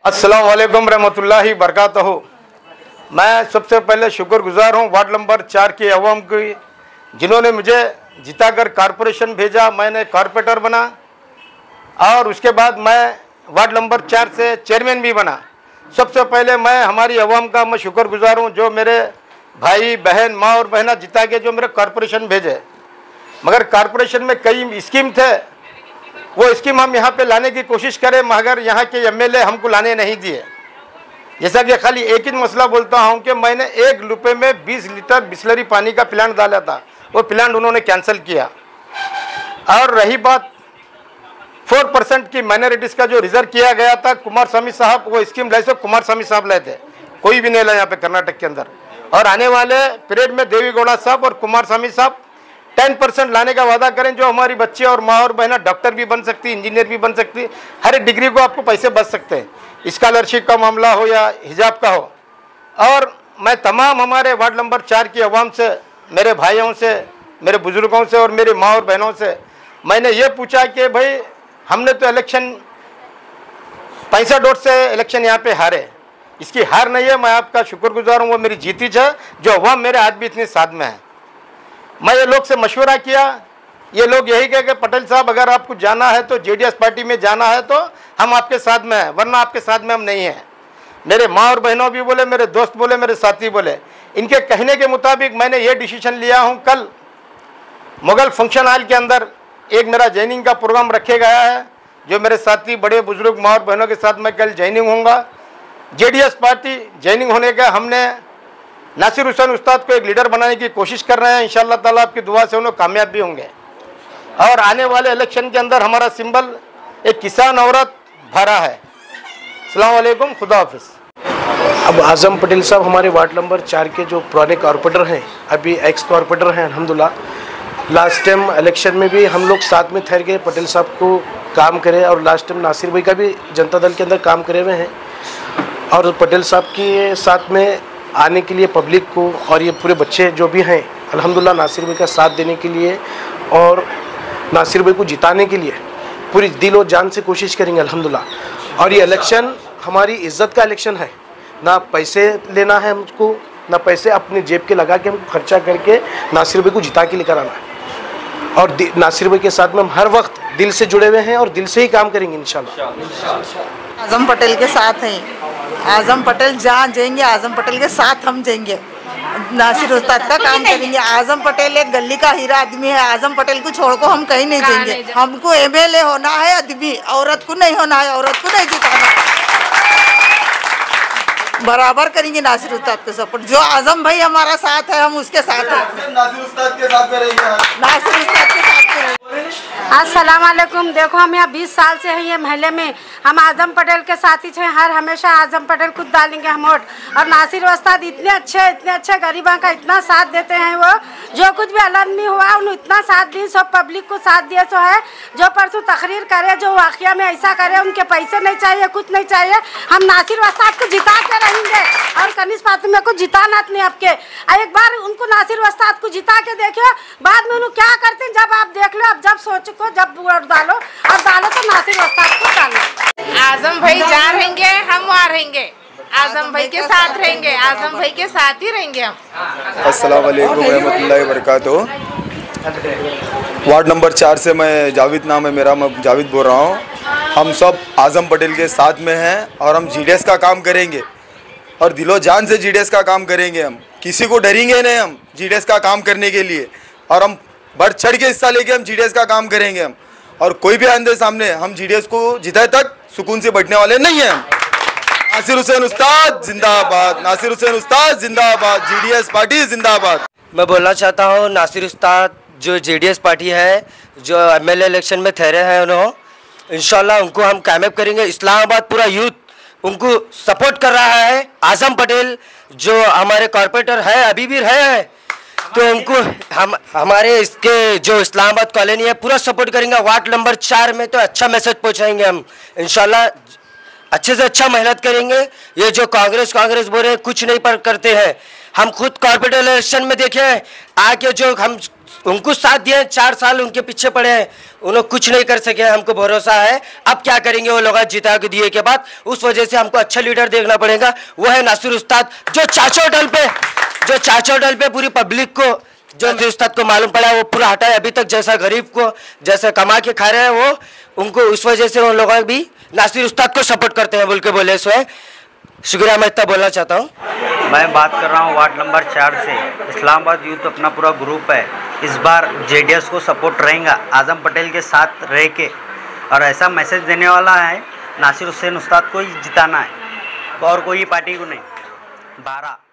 अस्सलाम वालेकुम रहमतुल्लाहि बरकातहू। मैं सबसे पहले शुक्रगुजार हूँ वार्ड नंबर 4 की अवाम की, जिन्होंने मुझे जिताकर कारपोरेशन भेजा। मैंने कारपोरेटर बना और उसके बाद मैं वार्ड नंबर 4 से चेयरमैन भी बना। सबसे पहले मैं हमारी अवाम का मैं शुक्रगुजार हूँ, जो मेरे भाई बहन माँ और बहना जिता के जो मेरे कारपोरेशन भेजे। मगर कारपोरेशन में कई स्कीम थे, वो स्कीम हम यहाँ पे लाने की कोशिश करें, मगर यहाँ के एमएलए हमको लाने नहीं दिए। जैसा कि खाली एक ही मसला बोलता हूँ कि मैंने 1 रुपये में 20 लीटर बिस्लरी पानी का प्लांट डाला था, वो प्लांट उन्होंने कैंसिल किया। और रही बात 4% की माइनॉरिटीज़ का जो रिजर्व किया गया था, कुमार स्वामी साहब वो स्कीम लाए थे, कुमार स्वामी साहब लाए थे, कोई भी नहीं लाया यहाँ पे कर्नाटक के अंदर। और आने वाले पीरियड में देवीगौड़ा साहब और कुमार स्वामी साहब 10% लाने का वादा करें, जो हमारी बच्चे और माँ और बहना डॉक्टर भी बन सकती, इंजीनियर भी बन सकती, हर एक डिग्री को आपको पैसे बच सकते हैं। स्कॉलरशिप का मामला हो या हिजाब का हो। और मैं तमाम हमारे वार्ड नंबर 4 की आवाम से, मेरे भाइयों से, मेरे बुजुर्गों से और मेरी माँ और बहनों से मैंने ये पूछा कि भाई हमने तो इलेक्शन 65 वोट से इलेक्शन यहाँ पे हारे, इसकी हार नहीं है, मैं आपका शुक्रगुजार हूँ, वो मेरी जीतीज है, जो अवाम मेरे आज भी इतने साथ में है। मैं ये लोग से मशवरा किया, ये लोग यही कहे कि पटेल साहब अगर आपको जाना है तो जेडीएस पार्टी में जाना है तो हम आपके साथ में हैं, वरना आपके साथ में हम नहीं हैं। मेरे माँ और बहनों भी बोले, मेरे दोस्त बोले, मेरे साथी बोले। इनके कहने के मुताबिक मैंने ये डिसीजन लिया हूँ। कल मुगल फंक्शन हॉल के अंदर एक मेरा जॉइनिंग का प्रोग्राम रखे गया है, जो मेरे साथी बड़े बुजुर्ग माँ और बहनों के साथ मैं कल जॉइनिंग होऊंगा। जेडीएस पार्टी जॉइनिंग होने का हमने नासिर हुसैन उस्ताद को एक लीडर बनाने की कोशिश कर रहे हैं। इंशाअल्लाह ताला आपकी दुआ से उन्हें कामयाब भी होंगे। और आने वाले इलेक्शन के अंदर हमारा सिंबल एक किसान औरत भरा है। अस्सलाम वालेकुम, खुदा हाफिज़। अब आज़म पटेल साहब हमारे वार्ड नंबर 4 के जो पुराने कॉर्पोरेटर हैं, अभी एक्स कॉर्पोरेटर हैं अल्हम्दुलिल्लाह। लास्ट टाइम इलेक्शन में भी हम लोग साथ में ठहर के पटेल साहब को काम करे, और लास्ट टाइम नासिर भाई का भी जनता दल के अंदर काम करे हुए हैं। और पटेल साहब के साथ में आने के लिए पब्लिक को और ये पूरे बच्चे जो भी हैं अल्हम्दुलिल्लाह नासिर भाई का साथ देने के लिए और नासिर भाई को जिताने के लिए पूरी दिल और जान से कोशिश करेंगे अल्हम्दुलिल्लाह। और ये इलेक्शन हमारी इज़्ज़त का इलेक्शन है, ना पैसे लेना है हमको, ना पैसे अपने जेब के लगा के हमको खर्चा करके नासिर भाई को जिता के लेकर आना है। और नासिर भाई के साथ में हम हर वक्त दिल से जुड़े हुए हैं और दिल से ही काम करेंगे इंशाल्लाह। आज़म पटेल के साथ हैं, आज़म पटेल जहाँ जाएंगे आज़म पटेल के साथ हम जाएंगे, नासिर उस्ताद का काम करेंगे। आज़म पटेल एक गली का हीरा आदमी है, आज़म पटेल को छोड़ को हम कहीं नहीं जाएंगे। हमको एमएलए होना है, आदमी औरत को नहीं होना है, औरत को नहीं जिताना। बराबर करेंगे नासिर उस्ताद को सपोर्ट। जो आज़म भाई हमारा साथ है, हम उसके साथ हैं। नासिर उस्ताद के साथ में रहेंगे, नासिर उस्ताद के साथ में रहेंगे। अस्सलाम वालेकुम। देखो हम यहाँ 20 साल से हैं ये महल्ले में, हम आज़म पटेल के साथी हैं। हर हमेशा आज़म पटेल खुद डालेंगे हम वोट। और नासिर उस्ताद इतने अच्छे गरीबों का इतना साथ देते हैं, वो जो कुछ भी आदमी हुआ उन्हें इतना साथ दी, सब पब्लिक को साथ दिया। तो है जो परसों तकरीर करे, जो वाक़या में ऐसा करे, उनके पैसे नहीं चाहिए, कुछ नहीं चाहिए। हम नासिर उस्ताद को जिता के रहेंगे और कनीस फातिमा को जिताना नहीं आपके। एक बार उनको नासिर उस्ताद को जिता के देखियो, बाद में उन्हें क्या करते हैं जब आप देख लो। अब जब सोच को जब वोट डालो और डालो तो नासिर उस्ताद को डालो। आज़म भाई जहाँ रहेंगे हम वहाँ रहेंगे, आज़म भाई के साथ रहेंगे, आज़म भाई के साथ ही रहेंगे हम। अस्सलाम वालेकुम रहमतुल्लाहि व बरकातहू। वार्ड नंबर 4 से मैं जावेद, नाम है मेरा, मैं जावेद बोल रहा हूँ। हम सब आज़म पटेल के साथ में हैं और हम जीडीएस का काम करेंगे और दिलो जान से जीडीएस का काम करेंगे। हम किसी को डरेंगे नहीं, हम जीडीएस का काम करने के लिए, और हम बढ़ चढ़ के हिस्सा लेके हम जीडीएस का काम करेंगे। हम और कोई भी आंदे सामने हम जीडीएस को जिताए तक सुकून से बैठने वाले नहीं हैं। नासिर हुसैन उस्ताद जिंदाबाद, नासिर हुसैन उस्ताद जिंदाबाद, जीडीएस पार्टी जिंदाबाद। मैं बोलना चाहता हूँ नासिर उस्ताद जो जेडीएस पार्टी है, जो एमएलए इलेक्शन में ठहरे हैं, उन्होंने इंशाल्लाह उनको हम कामयाब करेंगे। इस्लामाबाद पूरा यूथ उनको सपोर्ट कर रहा है। आज़म पटेल जो हमारे कॉर्पोरेटर है, अभी भी रहे हैं, तो उनको हम हमारे इसके जो इस्लामाबाद कॉलोनी है पूरा सपोर्ट करेंगे। वार्ड नंबर 4 में तो अच्छा मैसेज पहुँचाएंगे हम इंशाल्लाह, अच्छे से अच्छा मेहनत करेंगे। ये जो कांग्रेस बोल रहे हैं कुछ नहीं पर करते हैं। हम खुद कॉर्पोरेट इलेक्शन में देखे हैं, आके जो हम उनको साथ दिए, 4 साल उनके पीछे पड़े हैं, उन्होंने कुछ नहीं कर सके, हमको भरोसा है। अब क्या करेंगे वो लोग जिता के दिए के बाद, उस वजह से हमको अच्छा लीडर देखना पड़ेगा। वो है नासिर उस्ताद, जो चाचो डल पे पूरी पब्लिक को, जो नासिर उस्ताद को मालूम पड़ा वो पूरा हटाए। अभी तक जैसा गरीब को जैसा कमा के खा रहे हैं वो, उनको उस वजह से उन लोग भी नासिर उस्ताद को सपोर्ट करते हैं बोल के बोले। सो है शुक्रिया, मैं इतना बोलना चाहता हूँ। मैं बात कर रहा हूँ वार्ड नंबर 4 से। इस्लामाबाद यूथ अपना पूरा ग्रुप है, इस बार जेडीएस को सपोर्ट रहेगा, आजम पटेल के साथ रह के, और ऐसा मैसेज देने वाला है नासिर हुसैन उस्ताद को ही जिताना है और कोई पार्टी को नहीं। 12